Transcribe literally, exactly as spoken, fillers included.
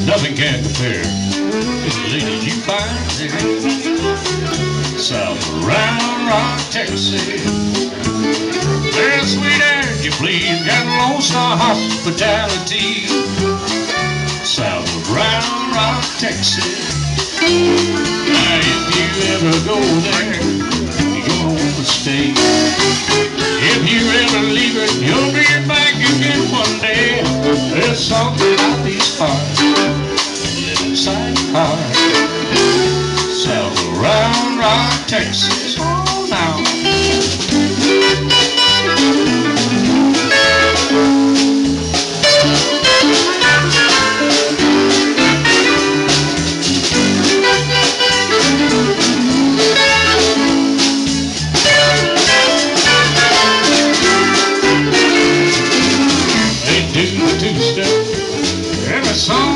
nothing can compare to the ladies you find there. South of Round Rock, Texas. They're sweet as you please, got Lone Star hospitality. South of Round Rock, Texas. Now if you ever go there, you're gonna wanna stay. If you ever leave it, you'll be back again one day. There's something about these parts, live inside the car. South of Round Rock, Texas. Oh, now. Every song